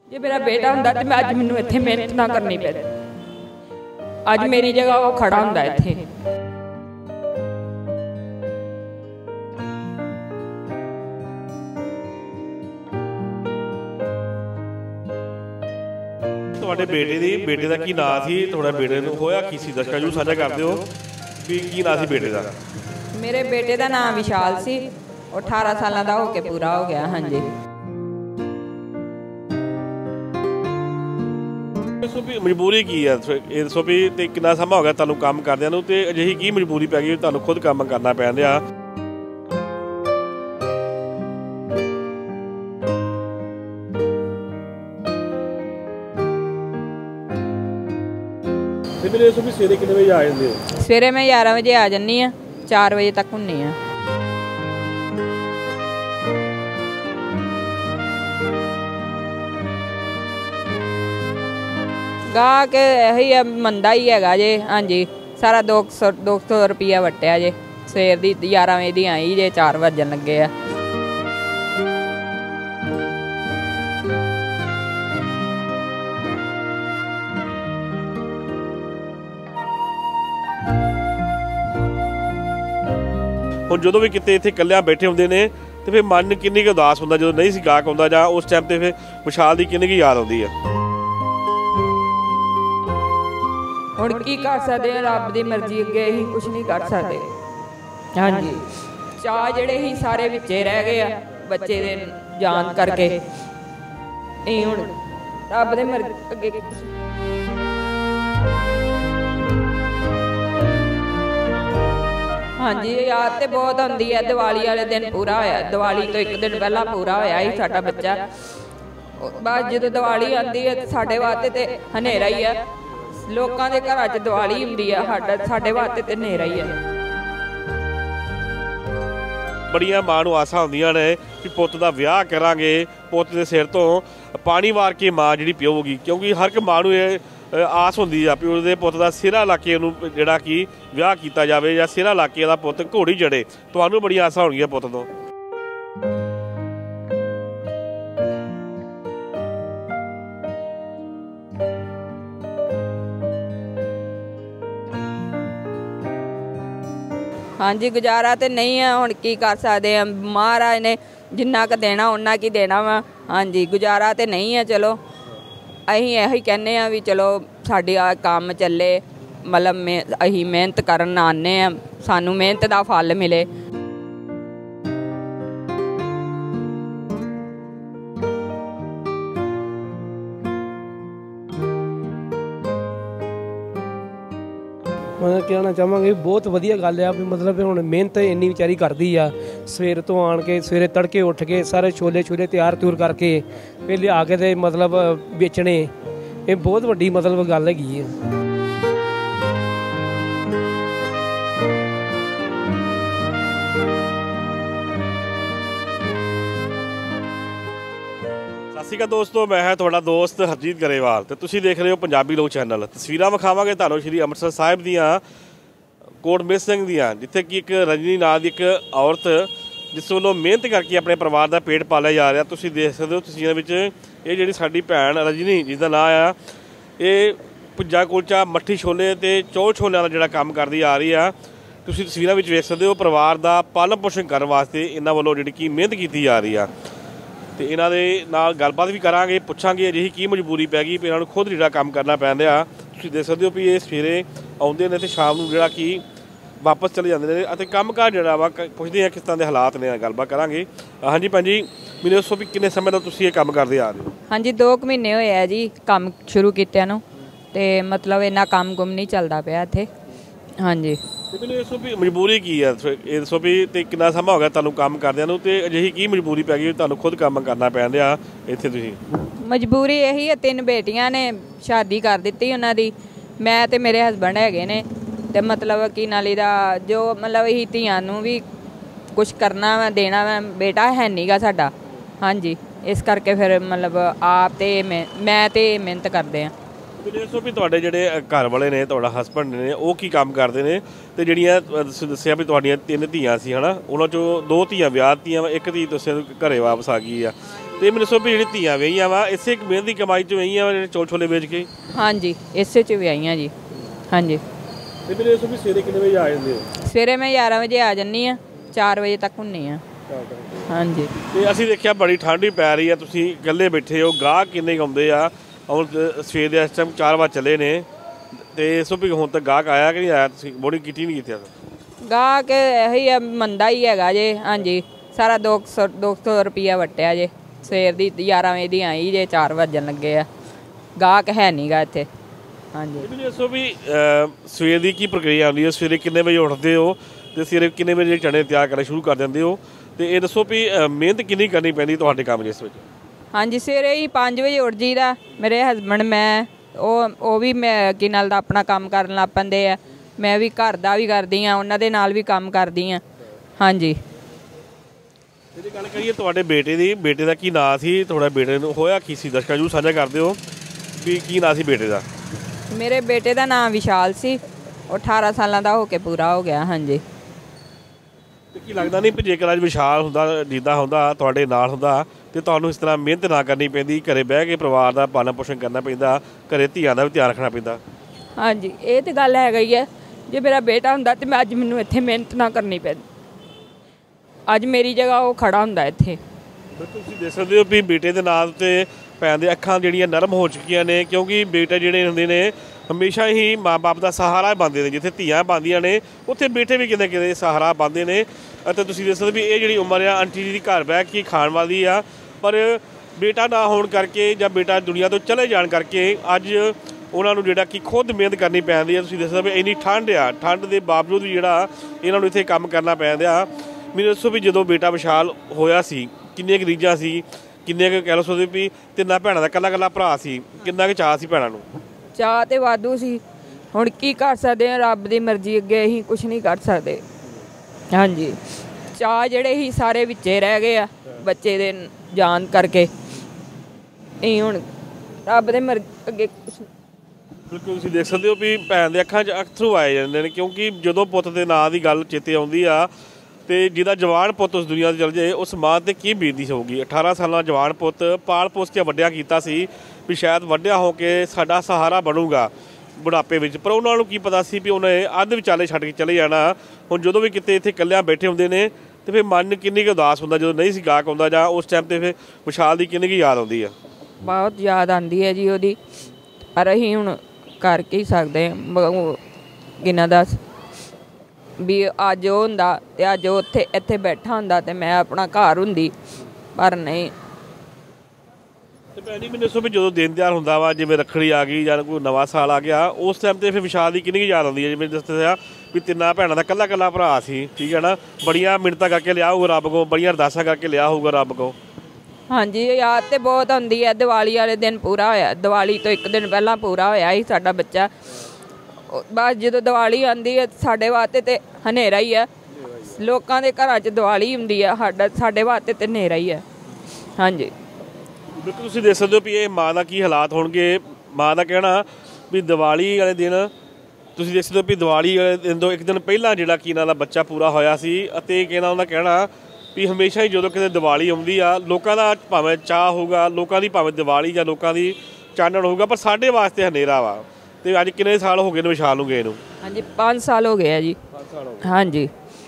ਜੇ ਮੇਰਾ ਬੇਟਾ ਹੁੰਦਾ ਤੇ ਮੈਂ ਅੱਜ ਮੈਨੂੰ ਇੱਥੇ ਮਿਹਨਤ ਨਾ ਕਰਨੀ ਪੈਂਦੀ। ਅੱਜ ਮੇਰੀ ਜਗ੍ਹਾ ਉਹ ਖੜਾ ਹੁੰਦਾ ਇੱਥੇ। ਤੁਹਾਡੇ ਬੇਟੇ ਦਾ ਕੀ ਨਾਂ ਸੀ? ਤੁਹਾਡੇ ਬੇਟੇ ਨੂੰ ਹੋਇਆ ਕੀ ਸੀ? ਦਰਸ਼ਕਾਂ ਨੂੰ ਸਾਂਝਾ ਕਰਦੇ ਹੋ ਵੀ ਕੀ ਨਾਂ ਸੀ ਬੇਟੇ ਦਾ? ਮੇਰੇ ਬੇਟੇ ਦਾ ਨਾਮ ਵਿਸ਼ਾਲ ਸੀ। ਉਹ 18 ਸਾਲਾਂ ਦਾ ਹੋ ਕੇ ਪੂਰਾ ਹੋ ਗਿਆ। ਹਾਂਜੀ। ਮਜਬੂਰੀ ਕੀ ਹੈ ਇਹ ਦੱਸੋ ਵੀ? ਤੇ ਕਿੰਨਾ ਸਮਾਂ ਹੋ ਗਿਆ ਤੁਹਾਨੂੰ ਕੰਮ ਕਰਦਿਆਂ ਨੂੰ, ਤੇ ਅਜਿਹੀ ਕੀ ਮਜਬੂਰੀ ਪੈ ਗਈ ਤੁਹਾਨੂੰ ਖੁਦ ਕੰਮ ਕਰਨਾ ਪੈਣ ਡਿਆ? ਤੇ ਮੇਰੇ ਦੱਸੋ ਵੀ ਸਵੇਰੇ ਕਿੰਨੇ ਵਜੇ ਆ ਜਾਂਦੇ ਹੋ? ਸਵੇਰੇ ਮੈਂ 11 ਵਜੇ ਆ ਜਾਂਦੀ ਹਾਂ, 4 ਵਜੇ ਤੱਕ ਹੁੰਦੀ ਹਾਂ। ਗਾਹਕ ਇਹੀ ਆ, ਮੰਦਾ ਹੀ ਹੈਗਾ ਜੇ। ਹਾਂਜੀ, ਸਾਰਾ 200 ਰੁਪਈਆ ਵਟਿਆ ਜੇ। ਸਵੇਰ ਦੀ 11 ਵਜੇ ਦੀ ਆਈ ਜੇ, 4 ਵੱਜਣ ਲੱਗੇ ਆ। ਹੁਣ ਜਦੋਂ ਵੀ ਕਿਤੇ ਇੱਥੇ ਇਕੱਲਿਆਂ ਬੈਠੇ ਹੁੰਦੇ ਨੇ ਤੇ ਫਿਰ ਮਨ ਕਿੰਨੀ ਕੁ ਉਦਾਸ ਹੁੰਦਾ ਜਦੋਂ ਨਹੀਂ ਸੀ ਗਾਹਕ ਆਉਂਦਾ, ਜਾਂ ਉਸ ਟਾਈਮ ਤੇ ਫਿਰ ਵਿਸ਼ਾਲ ਦੀ ਕਿੰਨੀ ਕੁ ਯਾਦ ਆਉਂਦੀ ਆ? ਹੁਣ ਕੀ ਕਰ ਸਕਦੇ ਆ, ਰੱਬ ਦੀ ਮਰਜ਼ੀ ਅੱਗੇ ਅਸੀਂ ਕੁਝ ਨਹੀਂ ਕਰ ਸਕਦੇ। ਹਾਂਜੀ, ਚਾਹ ਜਿਹੜੇ ਹੀ ਸਾਰੇ ਵਿੱਚੇ ਰਹਿ ਗਏ ਆ ਬੱਚੇ ਦੇ ਜਾਣ ਕਰਕੇ। ਇਹ ਹੁਣ ਰੱਬ ਦੇ ਮਰਜ਼ੀ ਅੱਗੇ। ਹਾਂਜੀ, ਯਾਦ ਤੇ ਬਹੁਤ ਆਉਂਦੀ ਹੈ। ਦੀਵਾਲੀ ਵਾਲੇ ਦਿਨ ਪੂਰਾ ਹੋਇਆ, ਦੀਵਾਲੀ ਤੋਂ 1 ਦਿਨ ਪਹਿਲਾਂ ਪੂਰਾ ਹੋਇਆ ਸੀ ਸਾਡਾ ਬੱਚਾ। ਬਸ ਜਦੋਂ ਦੀਵਾਲੀ ਆਉਂਦੀ ਹੈ ਸਾਡੇ ਵਾਸਤੇ ਤੇ ਹਨੇਰਾ ਹੀ ਆ। ਲੋਕਾਂ ਦੇ ਘਰਾਂ 'ਚ ਦੀਵਾਲੀ ਹੁੰਦੀ ਆ, ਸਾਡੇ ਵਾਸਤੇ ਤੇ ਹਨੇਰਾ ਹੀ ਆ। ਬੜੀਆਂ ਮਾਂ ਨੂੰ ਆਸਾਂ ਹੁੰਦੀਆਂ ਨੇ ਕਿ ਪੁੱਤ ਦਾ ਵਿਆਹ ਕਰਾਂਗੇ, ਪੁੱਤ ਦੇ ਸਿਰ ਤੋਂ ਪਾਣੀ ਵਾਰ ਕੇ ਮਾਂ ਜਿਹੜੀ ਪਿਓਗੀ, ਕਿਉਂਕਿ ਹਰ ਇੱਕ ਮਾਂ ਨੂੰ ਇਹ ਆਸ ਹੁੰਦੀ ਆ ਵੀ ਉਹਦੇ ਪੁੱਤ ਦਾ ਸਿਹਰਾ ਲਾ ਕੇ ਉਹਨੂੰ ਜਿਹੜਾ ਕਿ ਵਿਆਹ ਕੀਤਾ ਜਾਵੇ, ਜਾਂ ਸਿਹਰਾ ਲਾ ਕੇ ਉਹਦਾ ਪੁੱਤ ਘੋੜੀ ਚੜੇ। ਤੁਹਾਨੂੰ ਬੜੀਆਂ ਆਸਾਂ ਹੋਣਗੀਆਂ ਪੁੱਤ ਤੋਂ। ਹਾਂਜੀ, ਗੁਜ਼ਾਰਾ ਤੇ ਨਹੀਂ ਆ, ਹੁਣ ਕੀ ਕਰ ਸਕਦੇ ਆ। ਮਹਾਰਾਜ ਨੇ ਜਿੰਨਾ ਕੁ ਦੇਣਾ ਉਹਨਾਂ ਕੀ ਦੇਣਾ ਵਾ। ਹਾਂਜੀ, ਗੁਜ਼ਾਰਾ ਤੇ ਨਹੀਂ ਆ। ਚਲੋ ਅਸੀਂ ਇਹੋ ਹੀ ਕਹਿੰਦੇ ਆ ਵੀ ਚਲੋ ਸਾਡੇ ਕੰਮ ਚੱਲੇ, ਮਤਲਬ ਅਸੀਂ ਮਿਹਨਤ ਕਰਨ ਆਉਂਦੇ ਹਾਂ, ਸਾਨੂੰ ਮਿਹਨਤ ਦਾ ਫਲ ਮਿਲੇ। ਮੈਂ ਕਹਿਣਾ ਚਾਹਾਂਗੇ ਬਹੁਤ ਵਧੀਆ ਗੱਲ ਆ ਵੀ ਮਤਲਬ ਹੁਣ ਮਿਹਨਤ ਇੰਨੀ ਵਿਚਾਰੀ ਕਰਦੀ ਆ। ਸਵੇਰ ਤੋਂ ਆਣ ਕੇ ਸਵੇਰੇ ਤੜਕੇ ਉੱਠ ਕੇ ਸਾਰੇ ਛੋਲੇ ਤਿਆਰ ਕਰਕੇ ਫਿਰ ਲਿਆ ਕੇ ਤੇ ਮਤਲਬ ਵੇਚਣੇ, ਇਹ ਬਹੁਤ ਵੱਡੀ ਮਤਲਬ ਗੱਲ ਹੈਗੀ ਆ। ਸਤਿ ਸ਼੍ਰੀ ਅਕਾਲ ਦੋਸਤੋ, ਮੈਂ ਹਾਂ ਤੁਹਾਡਾ ਦੋਸਤ ਹਰਜੀਤ ਗਰੇਵਾਲ ਤੇ ਤੁਸੀਂ ਦੇਖ ਰਹੇ ਹੋ ਪੰਜਾਬੀ ਲੋਕ ਚੈਨਲ। ਤਸਵੀਰਾਂ ਵਿਖਾਵਾਂਗੇ ਤੁਹਾਨੂੰ ਸ਼੍ਰੀ ਅੰਮ੍ਰਿਤਸਰ ਸਾਹਿਬ ਦੀਆਂ, ਕੋਟ ਮੇਜ ਸਿੰਘ ਦੀਆਂ, ਜਿੱਥੇ ਕਿ ਇੱਕ ਰਜਨੀ ਨਾਂ ਦੀ ਇੱਕ ਔਰਤ ਜਿਸ ਵੱਲੋਂ ਮਿਹਨਤ ਕਰਕੇ ਆਪਣੇ ਪਰਿਵਾਰ ਦਾ ਪੇਟ ਪਾਲਿਆ ਜਾ ਰਿਹਾ। ਤੁਸੀਂ ਦੇਖ ਸਕਦੇ ਹੋ ਤਸਵੀਰਾਂ ਵਿੱਚ ਇਹ ਜਿਹੜੀ ਸਾਡੀ ਭੈਣ ਰਜਨੀ, ਜਿਸ ਦਾ ਨਾਂ ਆ, ਇਹ ਭੁੱਜਾ ਕੁਲਚਾ, ਮੱਠੀ ਛੋਲੇ ਤੇ ਚੌਲ ਛੋਲਿਆਂ ਦਾ ਜਿਹੜਾ ਕੰਮ ਕਰਦੀ ਆ ਰਹੀ ਆ। ਤੁਸੀਂ ਤਸਵੀਰਾਂ ਵਿੱਚ ਵੇਖ ਸਕਦੇ ਹੋ ਪਰਿਵਾਰ ਦਾ ਪਾਲਣ ਪੋਸ਼ਣ ਕਰਨ ਵਾਸਤੇ ਇਹਨਾਂ ਵੱਲੋਂ ਜਿਹੜੀ ਕਿ ਮਿਹਨਤ ਕੀਤੀ ਜਾ ਰਹੀ ਆ। ਤੇ ਇਹਨਾਂ ਦੇ ਨਾਲ ਗੱਲਬਾਤ ਵੀ ਕਰਾਂਗੇ, ਪੁੱਛਾਂਗੇ ਅਜਿਹੀ ਕੀ ਮਜਬੂਰੀ ਪੈ ਗਈ ਵੀ ਇਹਨਾਂ ਨੂੰ ਖੁਦ ਜਿਹੜਾ ਕੰਮ ਕਰਨਾ ਪੈਂਦਾ। ਤੁਸੀਂ ਦੇਖ ਸਕਦੇ ਹੋ ਵੀ ਇਹ ਸਵੇਰੇ ਆਉਂਦੇ ਨੇ ਤੇ ਸ਼ਾਮ ਨੂੰ ਜਿਹੜਾ ਕਿ ਵਾਪਸ ਚਲੇ ਜਾਂਦੇ ਨੇ, ਅਤੇ ਕੰਮਕਾਰ ਜਿਹੜਾ ਵਾ ਪੁੱਛਦੇ ਹਾਂ ਕਿਸ ਤਰ੍ਹਾਂ ਦੇ ਹਾਲਾਤ ਨੇ, ਗੱਲਬਾਤ ਕਰਾਂਗੇ। ਹਾਂਜੀ ਭੈਣ ਜੀ, ਮੈਨੂੰ ਦੱਸੋ ਵੀ ਕਿੰਨੇ ਸਮੇਂ ਤੋਂ ਤੁਸੀਂ ਇਹ ਕੰਮ ਕਰਦੇ ਆ ਰਹੇ ਹੋ? ਹਾਂਜੀ, 2 ਮਹੀਨੇ ਹੋਏ ਆ ਜੀ ਕੰਮ ਸ਼ੁਰੂ ਕੀਤਿਆਂ ਨੂੰ, ਤੇ ਮਤਲਬ ਇੰਨਾ ਕੰਮ ਗੁੰਮ ਨਹੀਂ ਚੱਲਦਾ ਪਿਆ ਇੱਥੇ। ਹਾਂਜੀ, ਤੇ ਮੈਨੂੰ ਦੱਸੋ ਵੀ ਮਜਬੂਰੀ ਕੀ ਹੈ ਇਹ ਦੱਸੋ ਵੀ? ਤੇ ਕਿੰਨਾ ਸਮਾਂ ਹੋ ਗਿਆ ਤੁਹਾਨੂੰ ਕੰਮ ਕਰਦਿਆਂ ਨੂੰ, ਤੇ ਅਜਿਹੀ ਕੀ ਮਜਬੂਰੀ ਪੈ ਗਈ ਤੁਹਾਨੂੰ ਖੁਦ ਕੰਮ ਕਰਨਾ ਪੈਣ ਡਿਆ ਇੱਥੇ? ਤੁਸੀਂ ਮਜਬੂਰੀ ਇਹੀ ਹੈ, 3 ਬੇਟੀਆਂ ਨੇ, ਸ਼ਾਦੀ ਕਰ ਦਿੱਤੀ ਉਹਨਾਂ ਦੀ। ਮੈਂ ਤੇ ਮੇਰੇ ਹਸਬੈਂਡ ਹੈਗੇ ਨੇ, ਤੇ ਮਤਲਬ ਕਿ ਨਾਲੀ ਦਾ ਜੋ ਮਤਲਬ ਅਸੀਂ ਧੀਆਂ ਨੂੰ ਵੀ ਕੁਛ ਕਰਨਾ ਵਾ, ਦੇਣਾ ਵਾ। ਬੇਟਾ ਹੈ ਨਹੀਂ ਗਾ ਸਾਡਾ। ਹਾਂਜੀ, ਇਸ ਕਰਕੇ ਫਿਰ ਮਤਲਬ ਆਪ ਤੇ ਮੈਂ ਤੇ ਮਿਹਨਤ ਕਰਦੇ ਹਾਂ। ਮੈਨੂੰ ਦੱਸੋ ਵੀ ਤੁਹਾਡੇ ਜਿਹੜੇ ਘਰ ਵਾਲੇ ਨੇ, ਤੁਹਾਡਾ ਹਸਬੈਂਡ ਨੇ, ਉਹ ਕੀ ਕੰਮ ਕਰਦੇ ਨੇ? ਤੇ ਜਿਹੜੀਆਂ ਤੁਸੀਂ ਦੱਸਿਆ ਵੀ ਤੁਹਾਡੀਆਂ 3 ਧੀਆਂ ਸੀ ਹੈ ਨਾ, ਉਹਨਾਂ 'ਚੋਂ 2 ਧੀਆਂ ਵਿਆਹ ਦਿੱਤੀਆਂ ਵਾ, 1 ਧੀ ਤੁਸੀਂ ਘਰੇ ਵਾਪਸ ਆ ਗਈ ਆ। ਤੇ ਮੈਨੂੰ ਦੱਸੋ ਵੀ ਜਿਹੜੀ ਧੀਆਂ ਵਿਆਹੀਆਂ ਵਾ ਇਸੇ ਇੱਕ ਮਿਹਨਤ ਦੀ ਕਮਾਈ 'ਚ ਵਿਆਹੀਆਂ ਵਾ, ਜਿਹੜੇ ਚੌਲ ਛੋਲੇ ਵੇਚ ਕੇ? ਹਾਂਜੀ, ਇਸੇ 'ਚ ਵਿਆਹੀਆਂ ਜੀ। ਹਾਂਜੀ। ਤੇ ਮੈਨੂੰ ਦੱਸੋ ਵੀ ਸਵੇਰੇ ਕਿੰਨੇ ਵਜੇ ਆ ਜਾਂਦੇ ਹੋ? ਸਵੇਰੇ ਮੈਂ 11 ਵਜੇ ਆ ਜਾਂਦੀ ਹਾਂ, 4 ਵਜੇ ਤੱਕ ਹੁੰਦੀ ਹਾਂ। ਹਾਂਜੀ। ਤੇ ਅਸੀਂ ਦੇਖਿਆ ਬੜੀ ਠੰਡ ਵੀ ਪੈ ਰਹੀ ਆ, ਤੁਸੀਂ ਇਕੱਲੇ ਬੈਠੇ ਹੋ, ਗਾਹਕ ਕਿੰਨੇ ਆਉਂਦੇ ਆ? ਹੁਣ ਸਵੇਰ ਦੇ ਇਸ ਟਾਈਮ 4 ਵਜੇ ਚੱਲੇ ਨੇ, ਤੇ ਸੋ ਵੀ ਹੁਣ ਤੱਕ ਗਾਹਕ ਆਇਆ ਕਿ ਨਹੀਂ ਆਇਆ? ਤੁਸੀਂ ਬੋੜੀ ਕੀਤੀ ਨਹੀਂ ਕੀਤੀ? ਗਾਹਕ ਇਹੀ ਆ, ਮੰਦਾ ਹੀ ਹੈਗਾ ਜੇ। ਹਾਂਜੀ, ਸਾਰਾ 200 ਰੁਪਈਆ ਵਟਿਆ ਜੇ। ਸਵੇਰ ਦੀ 11 ਵਜੇ ਦੀ ਆਈ ਜੇ, 4 ਵੱਜਣ ਲੱਗੇ ਆ, ਗਾਹਕ ਹੈ ਨਹੀਂ ਗਾ ਇੱਥੇ। ਹਾਂਜੀ। ਮੈਨੂੰ ਦੱਸੋ ਵੀ ਸਵੇਰ ਦੀ ਕੀ ਪ੍ਰਕਿਰਿਆ ਆਉਂਦੀ ਹੈ? ਸਵੇਰੇ ਕਿੰਨੇ ਵਜੇ ਉੱਠਦੇ ਹੋ ਤੇ ਸਵੇਰੇ ਕਿੰਨੇ ਵਜੇ ਚਣੇ ਤਿਆਰ ਕਰਨਾ ਸ਼ੁਰੂ ਕਰ ਦਿੰਦੇ ਹੋ? ਤੇ ਇਹ ਦੱਸੋ ਵੀ ਮਿਹਨਤ ਕਿੰਨੀ ਕਰਨੀ ਪੈਂਦੀ ਤੁਹਾਡੇ ਕੰਮ ਜਿਸ ਵਿੱਚ? ਹਾਂਜੀ, ਸਵੇਰੇ ਹੀ 5 ਵਜੇ ਉੱਠ ਜੀਦਾ। ਮੇਰੇ ਹਸਬੈਂਡ, ਮੈਂ, ਉਹ ਵੀ ਮੈਂ ਕੀ ਨਾਲ ਦਾ ਆਪਣਾ ਕੰਮ ਕਰਨ ਲੱਗ ਪੈਂਦੇ ਆ। ਮੈਂ ਵੀ ਘਰ ਦਾ ਵੀ ਕਰਦੀ ਹਾਂ, ਉਹਨਾਂ ਦੇ ਨਾਲ ਵੀ ਕੰਮ ਕਰਦੀ ਹਾਂ। ਹਾਂਜੀ। ਜਿਹੜੀ ਗੱਲ ਕਰੀਏ ਤੁਹਾਡੇ ਬੇਟੇ ਦੀ, ਬੇਟੇ ਦਾ ਕੀ ਨਾਂ ਸੀ? ਤੁਹਾਡੇ ਬੇਟੇ ਨੂੰ ਹੋਇਆ ਕੀ ਸੀ? ਦਰਸ਼ਕਾਂ ਨੂੰ ਸਾਂਝਾ ਕਰਦੇ ਹੋ ਵੀ ਕੀ ਨਾਂ ਸੀ ਬੇਟੇ ਦਾ? ਮੇਰੇ ਬੇਟੇ ਦਾ ਨਾਮ ਵਿਸ਼ਾਲ ਸੀ। ਉਹ 18 ਸਾਲਾਂ ਦਾ ਹੋ ਕੇ ਪੂਰਾ ਹੋ ਗਿਆ। ਹਾਂਜੀ। ਤੇ ਕੀ ਲੱਗਦਾ ਨਹੀਂ ਵੀ ਜੇਕਰ ਅੱਜ ਵਿਸ਼ਾਲ ਹੁੰਦਾ, ਜਿੱਦਾਂ ਹੁੰਦਾ, ਤੁਹਾਡੇ ਨਾਲ ਹੁੰਦਾ, ਤੇ ਤੁਹਾਨੂੰ ਇਸ ਤਰ੍ਹਾਂ ਮਿਹਨਤ ਨਾ ਕਰਨੀ ਪੈਂਦੀ, ਘਰੇ ਬਹਿ ਕੇ ਪਰਿਵਾਰ ਦਾ ਪਾਲਣ ਪੋਸ਼ਣ ਕਰਨਾ ਪੈਂਦਾ, ਘਰੇ ਧੀਆਂ ਦਾ ਵੀ ਧਿਆਨ ਰੱਖਣਾ ਪੈਂਦਾ? ਹਾਂਜੀ, ਇਹ ਤਾਂ ਗੱਲ ਹੈਗਾ ਹੀ ਹੈ। ਜੇ ਮੇਰਾ ਬੇਟਾ ਹੁੰਦਾ ਤਾਂ ਮੈਂ ਅੱਜ ਮੈਨੂੰ ਇੱਥੇ ਮਿਹਨਤ ਨਾ ਕਰਨੀ ਪੈਂਦੀ। ਅੱਜ ਮੇਰੀ ਜਗ੍ਹਾ ਉਹ ਖੜਾ ਹੁੰਦਾ ਇੱਥੇ। ਤੁਸੀਂ ਦੇਖ ਸਕਦੇ ਹੋ ਵੀ ਬੇਟੇ ਦੇ ਨਾਲ ਤੇ ਭੈਣ ਦੇ ਅੱਖਾਂ ਜਿਹੜੀਆਂ ਨਰਮ ਹੋ ਚੁੱਕੀਆਂ ਨੇ, ਕਿਉਂਕਿ ਬੇਟੇ ਜਿਹੜੇ ਹੁੰਦੇ ਨੇ ਹਮੇਸ਼ਾ ਹੀ ਮਾਂ ਬਾਪ ਦਾ ਸਹਾਰਾ ਬਣਦੇ ਨੇ। ਜਿੱਥੇ ਧੀਆਂ ਬਣਦੀਆਂ ਨੇ ਉੱਥੇ ਬੇਟੇ ਵੀ ਕਿਤੇ ਕਿਤੇ ਸਹਾਰਾ ਬਣਦੇ ਨੇ। ਅਤੇ ਤੁਸੀਂ ਦੇਖ ਸਕਦੇ ਵੀ ਇਹ ਜਿਹੜੀ ਉਮਰ ਆ ਆਂਟੀ ਜੀ ਦੀ ਘਰ ਬਹਿ ਕੇ ਖਾਣ ਵਾਲੀ ਆ, ਪਰ ਬੇਟਾ ਨਾ ਹੋਣ ਕਰਕੇ ਜਾਂ ਬੇਟਾ ਦੁਨੀਆ ਤੋਂ ਚਲੇ ਜਾਣ ਕਰਕੇ ਅੱਜ ਉਹਨਾਂ ਨੂੰ ਜਿਹੜਾ ਕਿ ਖੁਦ ਮਿਹਨਤ ਕਰਨੀ ਪੈਂਦੀ ਹੈ। ਤੁਸੀਂ ਦੇਖ ਸਕਦੇ ਵੀ ਇੰਨੀ ਠੰਡ ਆ, ਠੰਡ ਦੇ ਬਾਵਜੂਦ ਵੀ ਜਿਹੜਾ ਇਹਨਾਂ ਨੂੰ ਇੱਥੇ ਕੰਮ ਕਰਨਾ ਪੈਂਦਾ। ਮੈਨੂੰ ਦੱਸੋ ਵੀ ਜਦੋਂ ਬੇਟਾ ਵਿਸ਼ਾਲ ਹੋਇਆ ਸੀ ਕਿੰਨੀਆਂ ਕੁ ਰੀਝਾਂ ਸੀ, ਕਿੰਨੇ ਕੁ ਕਹਿ ਲਓ ਸਕਦੇ ਵੀ 3 ਭੈਣਾਂ ਦਾ ਇਕੱਲਾ ਭਰਾ ਸੀ, ਕਿੰਨਾ ਕੁ ਚਾਅ ਸੀ ਭੈਣਾਂ ਨੂੰ? ਚਾਅ ਤੇ ਵਾਧੂ ਸੀ। ਹੁਣ ਕੀ ਕਰ ਸਕਦੇ ਹਾਂ, ਰੱਬ ਦੀ ਮਰਜ਼ੀ ਅੱਗੇ ਅਸੀਂ ਕੁਛ ਨਹੀਂ ਕਰ ਸਕਦੇ। ਹਾਂਜੀ, ਚਾਅ ਜਿਹੜੇ ਹੀ ਸਾਰੇ ਵਿੱਚੇ ਰਹਿ ਗਏ ਆ ਬੱਚੇ ਦੇ ਜਾਣ ਕਰਕੇ। ਇਹ ਹੁਣ ਰੱਬ ਦੇ ਮਰਜ਼ੀ ਅੱਗੇ ਕੁਛ। ਬਿਲਕੁਲ, ਤੁਸੀਂ ਦੇਖ ਸਕਦੇ ਹੋ ਵੀ ਭੈਣ ਦੇ ਅੱਖਾਂ 'ਚ ਅੱਥਰੂ ਆਏ ਜਾਂਦੇ ਨੇ, ਕਿਉਂਕਿ ਜਦੋਂ ਪੁੱਤ ਦੇ ਨਾਂ ਦੀ ਗੱਲ ਚੇਤੇ ਆਉਂਦੀ ਆ ਤੇ ਜਿਹਦਾ ਜਵਾਨ ਪੁੱਤ ਉਸ ਦੁਨੀਆ 'ਤੇ ਚਲ ਜਾਏ, ਉਸ ਮਾਂ 'ਤੇ ਕੀ ਬੀਤਦੀ ਹੋਊਗੀ। 18 ਸਾਲਾਂ ਜਵਾਨ ਪੁੱਤ ਪਾਲ ਪੋਸ ਕੇ ਵੱਡਿਆ ਕੀਤਾ ਸੀ ਵੀ ਸ਼ਾਇਦ ਵੱਡਿਆ ਹੋ ਕੇ ਸਾਡਾ ਸਹਾਰਾ ਬਣੂਗਾ ਬੁਢਾਪੇ ਵਿੱਚ, ਪਰ ਉਹਨਾਂ ਨੂੰ ਕੀ ਪਤਾ ਸੀ ਵੀ ਉਹਨੇ ਅੱਧ ਵਿਚਾਲੇ ਛੱਡ ਕੇ ਚਲੇ ਜਾਣਾ। ਹੁਣ ਜਦੋਂ ਵੀ ਕਿਤੇ ਇੱਥੇ ਇਕੱਲਿਆਂ ਬੈਠੇ ਹੁੰਦੇ ਨੇ ਤੇ ਫਿਰ ਮਨ ਕਿੰਨੀ ਕੁ ਉਦਾਸ ਹੁੰਦਾ ਜਦੋਂ ਨਹੀਂ ਸੀ ਗਾਹਕ ਆਉਂਦਾ, ਜਾਂ ਉਸ ਟਾਈਮ 'ਤੇ ਫਿਰ ਵਿਸ਼ਾਲ ਦੀ ਕਿੰਨੀ ਕੁ ਯਾਦ ਆਉਂਦੀ ਆ? ਬਹੁਤ ਯਾਦ ਆਉਂਦੀ ਹੈ ਜੀ ਉਹਦੀ, ਪਰ ਅਸੀਂ ਹੁਣ ਕਰ ਕੀ ਸਕਦੇ ਹਾਂ। ਕਿੰਨਾ ਦੱਸ ਵੀ ਅੱਜ ਉਹ ਹੁੰਦਾ ਤੇ ਅੱਜ ਉਹ ਇੱਥੇ ਬੈਠਾ ਹੁੰਦਾ ਤੇ ਮੈਂ ਆਪਣਾ ਘਰ ਹੁੰਦੀ, ਪਰ ਨਹੀਂ। ਤੇ ਭੈਣ ਜੀ ਮੈਨੂੰ ਦੱਸੋ ਵੀ ਜਦੋਂ ਦਿਨ ਤਿਉਹਾਰ ਹੁੰਦਾ ਵਾ, ਜਿਵੇਂ ਰੱਖੜੀ ਆ ਗਈ ਜਾਂ ਕੋਈ ਨਵਾਂ ਸਾਲ ਆ ਗਿਆ, ਉਸ ਟਾਈਮ 'ਤੇ ਫਿਰ ਵਿਸ਼ਾਲ ਦੀ ਕਿੰਨੀ ਕੁ ਯਾਦ ਆਉਂਦੀ ਹੈ? ਜਿਵੇਂ ਦੱਸਿਆ ਵੀ 3 ਭੈਣਾਂ ਦਾ ਇਕੱਲਾ ਭਰਾ ਸੀ, ਠੀਕ ਹੈ ਨਾ, ਬੜੀਆਂ ਮਿੰਨਤਾਂ ਕਰਕੇ ਲਿਆ ਹੋਊਗਾ ਰੱਬ ਕੋਲ, ਬੜੀਆਂ ਅਰਦਾਸਾਂ ਕਰਕੇ ਲਿਆ ਹੋਊਗਾ ਰੱਬ ਕੋਲ। ਹਾਂਜੀ, ਯਾਦ ਤੇ ਬਹੁਤ ਆਉਂਦੀ ਹੈ। ਦੀਵਾਲੀ ਵਾਲੇ ਦਿਨ ਪੂਰਾ ਹੋਇਆ, ਦੀਵਾਲੀ ਤੋਂ 1 ਦਿਨ ਪਹਿਲਾਂ ਪੂਰਾ ਹੋਇਆ ਸੀ ਸਾਡਾ ਬੱਚਾ। ਬਸ ਜਦੋਂ ਦੀਵਾਲੀ ਆਉਂਦੀ ਹੈ ਸਾਡੇ ਵਾਸਤੇ ਤੇ ਹਨੇਰਾ ਹੀ ਹੈ। ਲੋਕਾਂ ਦੇ ਘਰਾਂ 'ਚ ਦੀਵਾਲੀ ਹੁੰਦੀ ਹੈ, ਸਾਡੇ ਵਾਸਤੇ ਤੇ ਹਨੇਰਾ ਹੀ ਹੈ। ਹਾਂਜੀ, ਬਿਲਕੁਲ ਤੁਸੀਂ ਦੇਖ ਸਕਦੇ ਹੋ ਵੀ ਇਹ ਮਾਂ ਦਾ ਕੀ ਹਾਲਾਤ ਹੋਣਗੇ। ਮਾਂ ਦਾ ਕਹਿਣਾ ਵੀ ਦੀਵਾਲੀ ਵਾਲੇ ਦਿਨ, ਤੁਸੀਂ ਦੇਖ ਸਕਦੇ ਹੋ ਵੀ ਦੀਵਾਲੀ ਵਾਲੇ ਦਿਨ ਤੋਂ 1 ਦਿਨ ਪਹਿਲਾਂ ਜਿਹੜਾ ਕਿ ਇਹਨਾਂ ਦਾ ਬੱਚਾ ਪੂਰਾ ਹੋਇਆ ਸੀ। ਅਤੇ ਕਹਿੰਦਾ ਉਹਦਾ ਕਹਿਣਾ ਵੀ ਹਮੇਸ਼ਾ ਹੀ ਜਦੋਂ ਕਿਤੇ ਦੀਵਾਲੀ ਆਉਂਦੀ ਆ, ਲੋਕਾਂ ਦਾ ਭਾਵੇਂ ਚਾਅ ਹੋਊਗਾ, ਲੋਕਾਂ ਦੀ ਭਾਵੇਂ ਦੀਵਾਲੀ ਜਾਂ ਲੋਕਾਂ ਦੀ ਚਾਨਣ ਹੋਊਗਾ, ਪਰ ਸਾਡੇ ਵਾਸਤੇ ਹਨੇਰਾ ਵਾ। ਤੇ ਅੱਜ ਕਿੰਨੇ ਸਾਲ ਹੋ ਗਏ ਨੇ ਵਿਸ਼ਾਲ ਨੂੰ ਗਏ ਨੂੰ? ਹਾਂਜੀ, 5 ਸਾਲ ਹੋ ਗਏ ਆ ਜੀ। 5 ਸਾਲ ਹੋ ਗਏ। ਹਾਂਜੀ।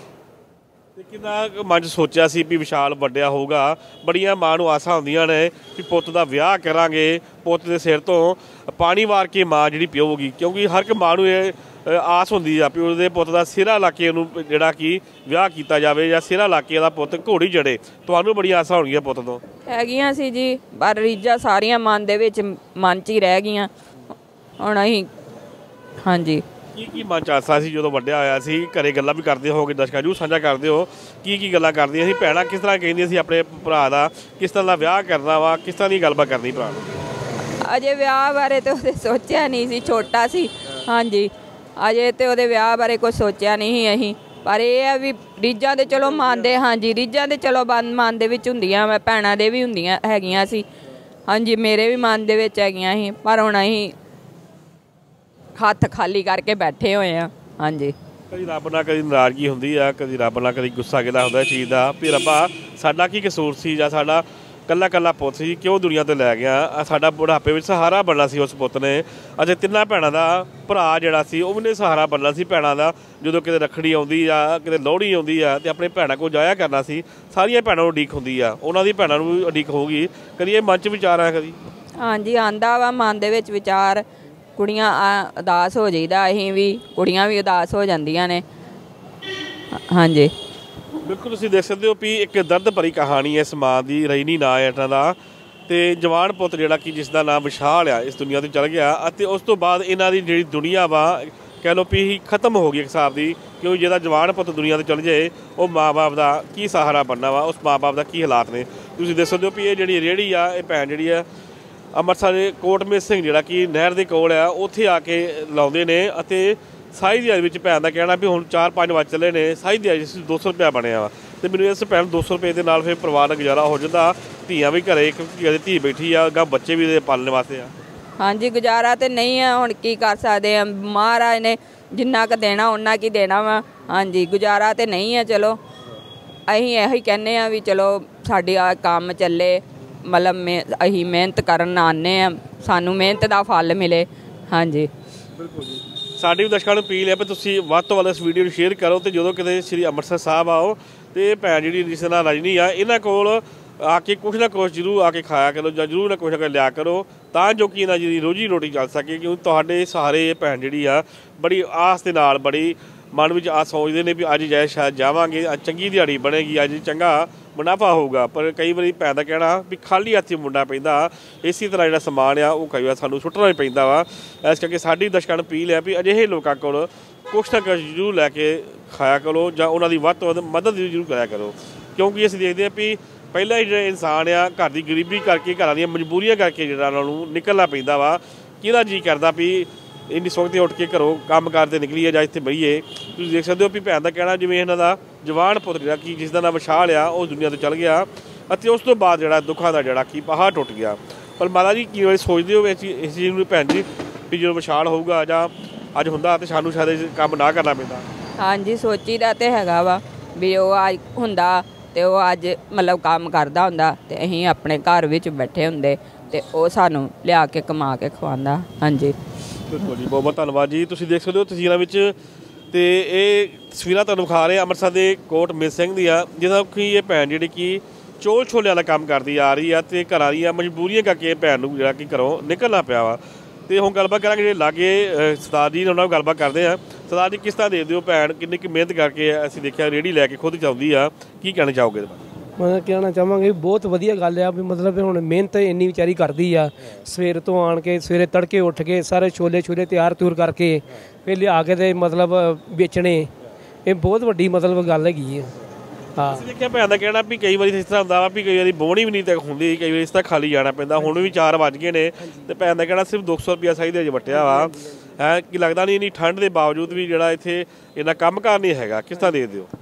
ਤੇ ਕਿੰਨਾ ਮਨ 'ਚ ਸੋਚਿਆ ਸੀ ਵੀ ਵਿਸ਼ਾਲ ਵੱਡਿਆ ਹੋਊਗਾ? ਬੜੀਆਂ ਮਾਂ ਨੂੰ ਆਸਾਂ ਹੁੰਦੀਆਂ ਨੇ ਵੀ ਪੁੱਤ ਦਾ ਵਿਆਹ ਕਰਾਂਗੇ, ਪੁੱਤ ਦੇ ਸਿਰ ਤੋਂ ਪਾਣੀ ਵਾਰ ਕੇ ਮਾਂ ਜਿਹੜੀ ਪਿਓਗੀ, ਕਿਉਂਕਿ ਹਰ ਇੱਕ ਮਾਂ ਨੂੰ ਇਹ ਆਸ ਹੁੰਦੀ ਆ ਵੀ ਉਹਦੇ ਪੁੱਤ ਦਾ ਸਿਰਾ ਲਾ ਕੇ ਉਹਨੂੰ ਜਿਹੜਾ ਕਿ ਵਿਆਹ ਕੀਤਾ ਜਾਵੇ, ਜਾਂ ਸਿਰਾ ਲਾ ਕੇ ਉਹਦਾ ਪੁੱਤ ਘੋੜੀ ਚੜ੍ਹੇ। ਤੁਹਾਨੂੰ ਬੜੀਆਂ ਆਸਾਂ ਹੋਣਗੀਆਂ ਪੁੱਤ ਤੋਂ? ਹੈਗੀਆਂ ਸੀ ਜੀ, ਪਰ ਰੀਝਾਂ ਸਾਰੀਆਂ ਮਨ ਦੇ ਵਿੱਚ, ਮਨ 'ਚ ਹੀ ਰਹਿ ਗਈਆਂ ਹੁਣ ਅਸੀਂ। ਹਾਂਜੀ, ਕੀ ਮਨ 'ਚ ਆਸਾ ਸੀ ਜਦੋਂ ਵੱਡਿਆ ਹੋਇਆ ਸੀ? ਘਰੇ ਗੱਲਾਂ ਵੀ ਕਰਦੇ ਹੋਗੇ, ਦਰਸ਼ਕਾਂ ਨੂੰ ਸਾਂਝਾ ਕਰਦੇ ਹੋ ਕੀ ਗੱਲਾਂ ਕਰਦੀਆਂ ਸੀ ਭੈਣਾਂ? ਕਿਸ ਤਰ੍ਹਾਂ ਕਹਿੰਦੀਆਂ ਸੀ ਆਪਣੇ ਭਰਾ ਦਾ, ਕਿਸ ਤਰ੍ਹਾਂ ਦਾ ਵਿਆਹ ਕਰਨਾ ਵਾ, ਕਿਸ ਤਰ੍ਹਾਂ ਦੀ ਗੱਲਬਾਤ ਕਰਨੀ ਭਰਾ ਨੂੰ? ਅਜੇ ਵਿਆਹ ਬਾਰੇ ਤਾਂ ਉਹਦੇ ਸੋਚਿਆ ਨਹੀਂ ਸੀ, ਛੋਟਾ ਸੀ। ਹਾਂਜੀ, ਅਜੇ ਤੇ ਉਹਦੇ ਵਿਆਹ ਬਾਰੇ ਕੁਛ ਸੋਚਿਆ ਨਹੀਂ ਸੀ ਅਸੀਂ, ਪਰ ਇਹ ਆ ਵੀ ਰੀਝਾਂ ਦੇ ਚਲੋ ਮੰਨਦੇ। ਹਾਂਜੀ, ਰੀਝਾਂ ਦੇ ਚਲੋ ਮਨ ਦੇ ਵਿੱਚ ਹੁੰਦੀਆਂ ਵਾ, ਭੈਣਾਂ ਦੇ ਵੀ ਹੁੰਦੀਆਂ ਹੈਗੀਆਂ ਸੀ। ਹਾਂਜੀ, ਮੇਰੇ ਵੀ ਮਨ ਦੇ ਵਿੱਚ ਹੈਗੀਆਂ ਸੀ, ਪਰ ਹੁਣ ਅਸੀਂ ਹੱਥ ਖਾਲੀ ਕਰਕੇ ਬੈਠੇ ਹੋਏ ਆ। ਹਾਂਜੀ, ਕਦੀ ਰੱਬ ਨਾਲ ਕਦੀ ਨਾਰਾਜ਼ਗੀ ਹੁੰਦੀ ਆ, ਕਦੀ ਰੱਬ ਨਾਲ ਕਦੀ ਗੁੱਸਾ ਗਿਲਾ ਹੁੰਦਾ ਇਸ ਚੀਜ਼ ਦਾ ਵੀ ਰੱਬਾ ਸਾਡਾ ਕੀ ਕਸੂਰ ਸੀ, ਜਾਂ ਸਾਡਾ ਕੱਲਾ ਕੱਲਾ ਪੁੱਤ ਸੀ ਕਿਉਂ ਦੁਨੀਆ ਤੋਂ ਲੈ ਗਿਆ। ਸਾਡਾ ਬੁਢਾਪੇ ਵਿੱਚ ਸਹਾਰਾ ਬਣਨਾ ਸੀ ਉਸ ਪੁੱਤ ਨੇ। ਅਤੇ ਤਿੰਨਾਂ ਭੈਣਾਂ ਦਾ ਭਰਾ ਜਿਹੜਾ ਸੀ ਉਹ ਵੀ ਨੇ ਸਹਾਰਾ ਬਣਨਾ ਸੀ ਭੈਣਾਂ ਦਾ। ਜਦੋਂ ਕਿਤੇ ਰੱਖੜੀ ਆਉਂਦੀ ਆ, ਕਿਤੇ ਲੋਹੜੀ ਆਉਂਦੀ ਆ, ਤੇ ਆਪਣੇ ਭੈਣਾਂ ਕੋਲ ਜਾਇਆ ਕਰਨਾ ਸੀ। ਸਾਰੀਆਂ ਭੈਣਾਂ ਨੂੰ ਉਡੀਕ ਹੁੰਦੀ ਆ, ਉਹਨਾਂ ਦੀ ਭੈਣਾਂ ਨੂੰ ਵੀ ਉਡੀਕ ਹੋਊਗੀ। ਕਦੀ ਇਹ ਮਨ 'ਚ ਵਿਚਾਰ ਆਇਆ ਕਦੀ? ਹਾਂਜੀ, ਆਂਦਾ ਵਾ ਮਨ ਦੇ ਵਿੱਚ ਵਿਚਾਰ। ਕੁੜੀਆਂ ਉਦਾਸ ਹੋ ਜਾਈਦਾ, ਅਸੀਂ ਵੀ, ਕੁੜੀਆਂ ਵੀ ਉਦਾਸ ਹੋ ਜਾਂਦੀਆਂ ਨੇ। ਹਾਂਜੀ, ਬਿਲਕੁਲ ਤੁਸੀਂ ਦੇਖ ਸਕਦੇ ਹੋ ਵੀ ਇੱਕ ਦਰਦ ਭਰੀ ਕਹਾਣੀ ਹੈ ਇਸ ਮਾਂ ਦੀ। ਰਜਨੀ ਨਾਂ ਹੈ ਇਹਨਾਂ ਦਾ, ਅਤੇ ਜਵਾਨ ਪੁੱਤ ਜਿਹੜਾ ਕਿ ਜਿਸ ਦਾ ਨਾਮ ਵਿਸ਼ਾਲ ਆ ਇਸ ਦੁਨੀਆ ਤੋਂ ਚਲ ਗਿਆ। ਅਤੇ ਉਸ ਤੋਂ ਬਾਅਦ ਇਹਨਾਂ ਦੀ ਜਿਹੜੀ ਦੁਨੀਆ ਵਾ ਕਹਿ ਲਓ ਵੀ ਖਤਮ ਹੋ ਗਈ ਇੱਕ ਹਿਸਾਬ ਦੀ, ਕਿਉਂਕਿ ਜਿਹਦਾ ਜਵਾਨ ਪੁੱਤ ਦੁਨੀਆ ਤੋਂ ਚਲ ਜਾਏ ਉਹ ਮਾਂ ਬਾਪ ਦਾ ਕੀ ਸਹਾਰਾ ਬਣਨਾ ਵਾ, ਉਸ ਮਾਂ ਬਾਪ ਦਾ ਕੀ ਹਾਲਾਤ ਨੇ। ਤੁਸੀਂ ਦੇਖ ਸਕਦੇ ਹੋ ਵੀ ਇਹ ਜਿਹੜੀ ਰੇਹੜੀ ਆ, ਇਹ ਭੈਣ ਜਿਹੜੀ ਆ ਅੰਮ੍ਰਿਤਸਰ ਦੇ ਕੋਟਮੇਲ ਸਿੰਘ ਜਿਹੜਾ ਕਿ ਨਹਿਰ ਦੇ ਕੋਲ ਆ, ਉੱਥੇ ਆ ਕੇ ਲਾਉਂਦੇ ਨੇ। ਅਤੇ ਸਾਈ ਦਿਹਾੜੀ ਵਿੱਚ ਭੈਣ ਦਾ ਕਹਿਣਾ ਵੀ ਹੁਣ 4-5 ਵਜੇ ਚੱਲੇ ਨੇ, ਸਾਈ ਦਿਹਾੜੀ 200 ਰੁਪਇਆ ਬਣਿਆ ਵਾ। ਅਤੇ ਮੈਨੂੰ ਇਸ ਭੈਣ 200 ਰੁਪਏ ਦੇ ਨਾਲ ਫਿਰ ਪਰਿਵਾਰ ਦਾ ਗੁਜ਼ਾਰਾ ਹੋ ਜਾਂਦਾ। ਧੀਆਂ ਵੀ ਘਰੇ, ਇੱਕ ਧੀ ਬੈਠੀ ਆ, ਅੱਗੇ ਬੱਚੇ ਵੀ ਇਹਦੇ ਪਾਲਣ ਵਾਸਤੇ ਆ। ਹਾਂਜੀ, ਗੁਜ਼ਾਰਾ ਤੇ ਨਹੀਂ ਆ, ਹੁਣ ਕੀ ਕਰ ਸਕਦੇ ਆ। ਮਹਾਰਾਜ ਨੇ ਜਿੰਨਾ ਕੁ ਦੇਣਾ ਉਹਨਾਂ ਕੀ ਦੇਣਾ ਵਾ। ਹਾਂਜੀ, ਗੁਜ਼ਾਰਾ ਤੇ ਨਹੀਂ ਆ। ਚਲੋ ਅਸੀਂ ਇਹੋ ਹੀ ਕਹਿੰਦੇ ਆ ਵੀ ਚਲੋ ਸਾਡੀ ਆ ਕੰਮ ਚੱਲੇ, ਮਤਲਬ ਅਸੀਂ ਮਿਹਨਤ ਕਰਨ ਆਉਂਦੇ ਹਾਂ, ਸਾਨੂੰ ਮਿਹਨਤ ਦਾ ਫਲ ਮਿਲੇ। ਹਾਂਜੀ, ਬਿਲਕੁਲ ਜੀ। ਸਾਡੀ ਵੀ ਦਰਸ਼ਕਾਂ ਨੂੰ ਅਪੀਲ ਹੈ ਵੀ ਤੁਸੀਂ ਵੱਧ ਤੋਂ ਵੱਧ ਇਸ ਵੀਡੀਓ ਨੂੰ ਸ਼ੇਅਰ ਕਰੋ, ਅਤੇ ਜਦੋਂ ਕਿਤੇ ਸ੍ਰੀ ਅੰਮ੍ਰਿਤਸਰ ਸਾਹਿਬ ਆਓ ਅਤੇ ਭੈਣ ਜਿਹੜੀ ਜਿਸ ਨਾਲ ਰਜਨੀ ਆ, ਇਹਨਾਂ ਕੋਲ ਆ ਕੇ ਕੁਛ ਨਾ ਕੁਛ ਜ਼ਰੂਰ ਆ ਕੇ ਖਾਇਆ ਕਰੋ, ਜਾਂ ਜ਼ਰੂਰ ਨਾ ਕੁਛ ਨਾ ਕੁਛ ਲਿਆ ਕਰੋ, ਤਾਂ ਜੋ ਕਿ ਇਹਨਾਂ ਦੀ ਰੋਜੀ ਰੋਟੀ ਚੱਲ ਸਕੇ। ਕਿਉਂਕਿ ਤੁਹਾਡੇ ਸਹਾਰੇ ਇਹ ਭੈਣ ਜਿਹੜੀ ਆ ਬੜੀ ਆਸ ਦੇ ਨਾਲ, ਬੜੀ ਮਨ ਵਿੱਚ ਆਸ ਸੋਚਦੇ ਨੇ ਵੀ ਅੱਜ ਜਾਏ ਸ਼ਾਇਦ ਜਾਵਾਂਗੇ, ਅੱਜ ਚੰਗੀ ਦਿਹਾੜੀ ਬਣੇਗੀ, ਅੱਜ ਚੰਗਾ ਮੁਨਾਫਾ ਹੋਊਗਾ। ਪਰ ਕਈ ਵਾਰੀ ਭੈਣ ਦਾ ਕਹਿਣਾ ਵੀ ਖਾਲੀ ਹੱਥ 'ਚ ਮੁੰਡਾ ਪੈਂਦਾ। ਇਸੇ ਤਰ੍ਹਾਂ ਜਿਹੜਾ ਸਮਾਨ ਆ ਉਹ ਕਈ ਵਾਰ ਸਾਨੂੰ ਸੁੱਟਣਾ ਵੀ ਪੈਂਦਾ ਵਾ। ਇਸ ਕਰਕੇ ਸਾਡੀ ਦਰਸ਼ਕਾਂ ਨੂੰ ਅਪੀਲ ਹੈ ਵੀ ਅਜਿਹੇ ਲੋਕਾਂ ਕੋਲ ਕੁਛ ਨਾ ਕੁਛ ਜ਼ਰੂਰ ਲੈ ਕੇ ਖਾਇਆ ਕਰੋ, ਜਾਂ ਉਹਨਾਂ ਦੀ ਵੱਧ ਤੋਂ ਵੱਧ ਮਦਦ ਵੀ ਜ਼ਰੂਰ ਕਰਿਆ ਕਰੋ। ਕਿਉਂਕਿ ਅਸੀਂ ਦੇਖਦੇ ਹਾਂ ਵੀ ਪਹਿਲਾਂ ਹੀ ਜਿਹੜੇ ਇਨਸਾਨ ਆ ਘਰ ਦੀ ਗਰੀਬੀ ਕਰਕੇ, ਘਰਾਂ ਦੀਆਂ ਮਜਬੂਰੀਆਂ ਕਰਕੇ ਜਿਹੜਾ ਉਹਨਾਂ ਨੂੰ ਨਿਕਲਣਾ ਪੈਂਦਾ ਵਾ। ਕਿਹਦਾ ਜੀਅ ਕਰਦਾ ਵੀ ਇੰਨੀ ਸਵਖਤੇ ਉੱਠ ਕੇ ਘਰੋਂ ਕੰਮ ਕਰਦੇ ਨਿਕਲੀਏ ਜਾਂ ਇੱਥੇ ਬਹੀਏ। ਤੁਸੀਂ ਦੇਖ ਸਕਦੇ ਹੋ ਵੀ ਭੈਣ ਦਾ ਕਹਿਣਾ ਜਿਵੇਂ ਇਹਨਾਂ ਦਾ ਜਵਾਨ ਪੁੱਤ ਜਿਹੜਾ ਕਿ ਜਿਸ ਦਾ ਨਾਮ ਵਿਸ਼ਾਲ ਆ ਉਹ ਦੁਨੀਆ ਤੋਂ ਚਲ ਗਿਆ, ਅਤੇ ਉਸ ਤੋਂ ਬਾਅਦ ਜਿਹੜਾ ਦੁੱਖਾਂ ਦਾ ਜਿਹੜਾ ਕਿ ਪਹਾੜ ਟੁੱਟ ਗਿਆ। ਪਰ ਮਾਤਾ ਜੀ ਕੀ ਵਾਰੀ ਸੋਚਦੇ ਹੋ ਇਸ ਚੀਜ਼ ਨੂੰ ਭੈਣ ਜੀ ਵੀ ਜਦੋਂ ਵਿਸ਼ਾਲ ਹੋਊਗਾ ਜਾਂ ਅੱਜ ਹੁੰਦਾ ਤਾਂ ਸਾਨੂੰ ਸ਼ਾਇਦ ਕੰਮ ਨਾ ਕਰਨਾ ਪੈਂਦਾ? ਹਾਂਜੀ, ਸੋਚੀਦਾ ਤੇ ਹੈਗਾ ਵਾ ਵੀ ਉਹ ਅੱਜ ਹੁੰਦਾ ਅਤੇ ਉਹ ਅੱਜ ਮਤਲਬ ਕੰਮ ਕਰਦਾ ਹੁੰਦਾ, ਅਤੇ ਅਸੀਂ ਆਪਣੇ ਘਰ ਵਿੱਚ ਬੈਠੇ ਹੁੰਦੇ, ਅਤੇ ਉਹ ਸਾਨੂੰ ਲਿਆ ਕੇ ਕਮਾ ਕੇ ਖਵਾਉਂਦਾ। ਹਾਂਜੀ, ਬਿਲਕੁਲ ਜੀ, ਬਹੁਤ ਬਹੁਤ ਧੰਨਵਾਦ ਜੀ। ਤੁਸੀਂ ਦੇਖ ਸਕਦੇ ਹੋ ਤਸਵੀਰਾਂ ਵਿੱਚ, ਅਤੇ ਇਹ ਤਸਵੀਰਾਂ ਤੁਹਾਨੂੰ ਵਿਖਾ ਰਹੇ ਅੰਮ੍ਰਿਤਸਰ ਦੇ ਕੋਟਮੇਲ ਸਿੰਘ ਦੀਆਂ, ਜਿਹਦਾ ਕਿ ਇਹ ਭੈਣ ਜਿਹੜੀ ਕਿ ਚੋਲ ਛੋਲਿਆਂ ਦਾ ਕੰਮ ਕਰਦੀ ਆ ਰਹੀ ਆ, ਅਤੇ ਘਰਾਂ ਦੀਆਂ ਮਜਬੂਰੀਆਂ ਕਰਕੇ ਇਹ ਭੈਣ ਨੂੰ ਜਿਹੜਾ ਕਿ ਘਰੋਂ ਨਿਕਲਣਾ ਪਿਆ ਵਾ। ਅਤੇ ਹੁਣ ਗੱਲਬਾਤ ਕਰਾਂਗੇ ਜਿਹੜੇ ਲਾਗੇ ਸਰਦਾਰ ਜੀ ਨੇ, ਉਹਨਾਂ ਨਾਲ ਗੱਲਬਾਤ ਕਰਦੇ ਆ। ਸਰਦਾਰ ਜੀ, ਕਿਸ ਤਰ੍ਹਾਂ ਦੇਖਦੇ ਹੋ ਭੈਣ ਕਿੰਨੀ ਕੁ ਮਿਹਨਤ ਕਰਕੇ ਅਸੀਂ ਦੇਖਿਆ ਰੇਹੜੀ ਲੈ ਕੇ ਖੁਦ ਚਾਹੁੰਦੀ ਆ, ਕੀ ਕਹਿਣਾ ਚਾਹੋਗੇ? ਮੈਂ ਕਹਿਣਾ ਚਾਹਾਂਗੇ ਬਹੁਤ ਵਧੀਆ ਗੱਲ ਆ ਵੀ ਮਤਲਬ ਹੁਣ ਮਿਹਨਤ ਇੰਨੀ ਵਿਚਾਰੀ ਕਰਦੀ ਆ। ਸਵੇਰ ਤੋਂ ਆਣ ਕੇ, ਸਵੇਰੇ ਤੜਕੇ ਉੱਠ ਕੇ ਸਾਰੇ ਛੋਲੇ ਤਿਆਰ ਤੁਰ ਕਰਕੇ ਫਿਰ ਲਿਆ ਕੇ ਤੇ ਮਤਲਬ ਵੇਚਣੇ, ਇਹ ਬਹੁਤ ਵੱਡੀ ਮਤਲਬ ਗੱਲ ਹੈਗੀ ਆ। ਹਾਂ, ਅਸੀਂ ਦੇਖਿਆ ਭੈਣ ਦਾ ਕਹਿਣਾ ਵੀ ਕਈ ਵਾਰੀ ਇਸ ਤਰ੍ਹਾਂ ਹੁੰਦਾ ਵਾ ਵੀ ਕਈ ਵਾਰੀ ਬੋਣੀ ਵੀ ਨਹੀਂ ਤੱਕ ਹੁੰਦੀ, ਕਈ ਵਾਰੀ ਇਸ ਤਰ੍ਹਾਂ ਖਾਲੀ ਜਾਣਾ ਪੈਂਦਾ। ਹੁਣ ਵੀ 4 ਵੱਜ ਗਏ ਨੇ, ਅਤੇ ਭੈਣ ਦਾ ਕਹਿਣਾ ਸਿਰਫ 200 ਰੁਪਇਆ ਸਹੀ ਦੇ ਵੱਟਿਆ ਵਾ ਹੈ। ਕਿ ਲੱਗਦਾ ਨਹੀਂ ਇੰਨੀ ਠੰਡ ਦੇ ਬਾਵਜੂਦ ਵੀ ਜਿਹੜਾ ਇੱਥੇ ਇੰਨਾ ਕੰਮਕਾਰ ਨਹੀਂ ਹੈਗਾ, ਕਿਸ ਤਰ੍ਹਾਂ ਦੇਖਦੇ ਹੋ?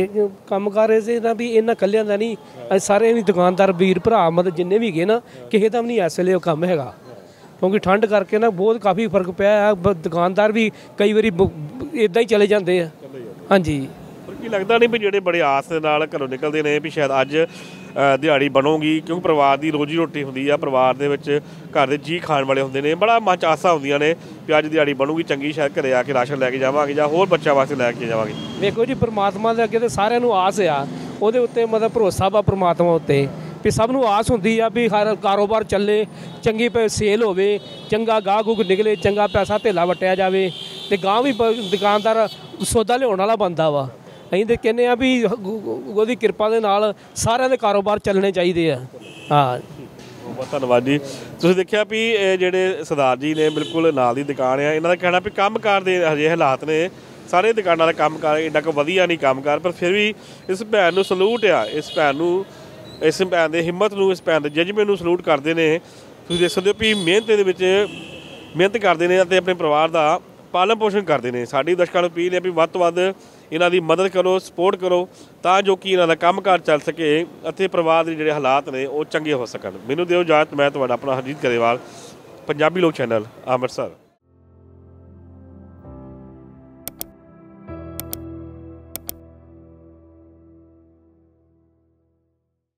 ਕੰਮ ਕਰ ਰਹੇ ਸੀ ਨਾ ਵੀ ਇਹਨਾਂ ਕੱਲਿਆਂ ਦਾ ਨਹੀਂ, ਅੱਜ ਸਾਰੇ ਵੀ ਦੁਕਾਨਦਾਰ ਵੀਰ ਭਰਾ ਮਤਲਬ ਜਿੰਨੇ ਵੀ ਹੈਗੇ ਨਾ, ਕਿਸੇ ਦਾ ਵੀ ਨਹੀਂ ਇਸ ਵੇਲੇ ਉਹ ਕੰਮ ਹੈਗਾ। ਕਿਉਂਕਿ ਠੰਡ ਕਰਕੇ ਨਾ ਬਹੁਤ ਕਾਫੀ ਫਰਕ ਪਿਆ ਆ। ਦੁਕਾਨਦਾਰ ਵੀ ਕਈ ਵਾਰੀ ਇੱਦਾਂ ਹੀ ਚਲੇ ਜਾਂਦੇ ਆ। ਹਾਂਜੀ, ਪਰ ਕੀ ਲੱਗਦਾ ਨਹੀਂ ਵੀ ਜਿਹੜੇ ਬੜੇ ਆਸ ਦੇ ਨਾਲ ਘਰੋਂ ਨਿਕਲਦੇ ਨੇ ਵੀ ਸ਼ਾਇਦ ਅੱਜ ਦਿਹਾੜੀ ਬਣੂਗੀ, ਕਿਉਂਕਿ ਪਰਿਵਾਰ ਦੀ ਰੋਜੀ ਰੋਟੀ ਹੁੰਦੀ ਆ, ਪਰਿਵਾਰ ਦੇ ਵਿੱਚ ਘਰ ਦੇ ਜੀਅ ਖਾਣ ਵਾਲੇ ਹੁੰਦੇ ਨੇ, ਬੜਾ ਮਨ 'ਚ ਆਸਾਂ ਹੁੰਦੀਆਂ ਨੇ ਵੀ ਅੱਜ ਦਿਹਾੜੀ ਬਣੂਗੀ ਚੰਗੀ, ਸ਼ਾਇਦ ਘਰੇ ਆ ਕੇ ਰਾਸ਼ਨ ਲੈ ਕੇ ਜਾਵਾਂਗੇ ਜਾਂ ਹੋਰ ਬੱਚਿਆਂ ਵਾਸਤੇ ਲੈ ਕੇ ਜਾਵਾਂਗੇ। ਵੇਖੋ ਜੀ, ਪਰਮਾਤਮਾ ਦੇ ਅੱਗੇ ਤਾਂ ਸਾਰਿਆਂ ਨੂੰ ਆਸ ਆ, ਉਹਦੇ ਉੱਤੇ ਮਤਲਬ ਭਰੋਸਾ ਵਾ ਪਰਮਾਤਮਾ ਉੱਤੇ ਵੀ ਸਭ ਨੂੰ ਆਸ ਹੁੰਦੀ ਆ ਵੀ ਹਰ ਕਾਰੋਬਾਰ ਚੱਲੇ, ਚੰਗੀ ਸੇਲ ਹੋਵੇ, ਚੰਗਾ ਗਾਹ ਗੁੱਗ ਨਿਕਲੇ, ਚੰਗਾ ਪੈਸਾ ਧੇਲਾ ਵਟਿਆ ਜਾਵੇ, ਅਤੇ ਗਾਹ ਵੀ ਦੁਕਾਨਦਾਰ ਸੌਦਾ ਲਿਆਉਣ ਵਾਲਾ ਬਣਦਾ ਵਾ। ਅਸੀਂ ਤਾਂ ਕਹਿੰਦੇ ਆ ਵੀ ਉਹਦੀ ਕਿਰਪਾ ਦੇ ਨਾਲ ਸਾਰਿਆਂ ਦੇ ਕਾਰੋਬਾਰ ਚੱਲਣੇ ਚਾਹੀਦੇ ਆ। ਹਾਂ, ਬਹੁਤ ਧੰਨਵਾਦ ਜੀ। ਤੁਸੀਂ ਦੇਖਿਆ ਵੀ ਇਹ ਜਿਹੜੇ ਸਰਦਾਰ ਜੀ ਨੇ ਬਿਲਕੁਲ ਨਾਲ ਦੀ ਦੁਕਾਨ ਆ, ਇਹਨਾਂ ਦਾ ਕਹਿਣਾ ਵੀ ਕੰਮਕਾਰ ਦੇ ਹਜੇ ਹਾਲਾਤ ਨੇ, ਸਾਰੇ ਦੁਕਾਨਾਂ ਦਾ ਕੰਮਕਾਰ ਇੰਨਾ ਕੁ ਵਧੀਆ ਨਹੀਂ ਕੰਮਕਾਰ, ਪਰ ਫਿਰ ਵੀ ਇਸ ਭੈਣ ਨੂੰ ਸਲੂਟ ਆ, ਇਸ ਭੈਣ ਨੂੰ, ਇਸ ਭੈਣ ਦੇ ਹਿੰਮਤ ਨੂੰ, ਇਸ ਭੈਣ ਦੇ ਜਜ਼ਬੇ ਨੂੰ ਸਲੂਟ ਕਰਦੇ ਨੇ। ਤੁਸੀਂ ਦੇਖ ਸਕਦੇ ਹੋ ਵੀ ਮਿਹਨਤ ਦੇ ਵਿੱਚ ਮਿਹਨਤ ਕਰਦੇ ਨੇ ਅਤੇ ਆਪਣੇ ਪਰਿਵਾਰ ਦਾ ਪਾਲਣ ਪੋਸ਼ਣ ਕਰਦੇ ਨੇ। ਸਾਡੀ ਦਰਸ਼ਕਾਂ ਨੂੰ ਅਪੀਲ ਹੈ ਵੀ ਵੱਧ ਤੋਂ ਵੱਧ ਇਹਨਾਂ ਦੀ ਮਦਦ ਕਰੋ, ਸਪੋਰਟ ਕਰੋ, ਤਾਂ ਜੋ ਕਿ ਇਹਨਾਂ ਦਾ ਕੰਮਕਾਰ ਚੱਲ ਸਕੇ ਅਤੇ ਪਰਿਵਾਰ ਦੇ ਜਿਹੜੇ ਹਾਲਾਤ ਨੇ ਉਹ ਚੰਗੇ ਹੋ ਸਕਣ। ਮੈਨੂੰ ਦਿਓ ਇਜਾਜ਼ਤ, ਮੈਂ ਤੁਹਾਡਾ ਆਪਣਾ ਹਰਜੀਤ ਗਰੇਵਾਲ, ਪੰਜਾਬੀ ਲੋਕ ਚੈਨਲ, ਅੰਮ੍ਰਿਤਸਰ।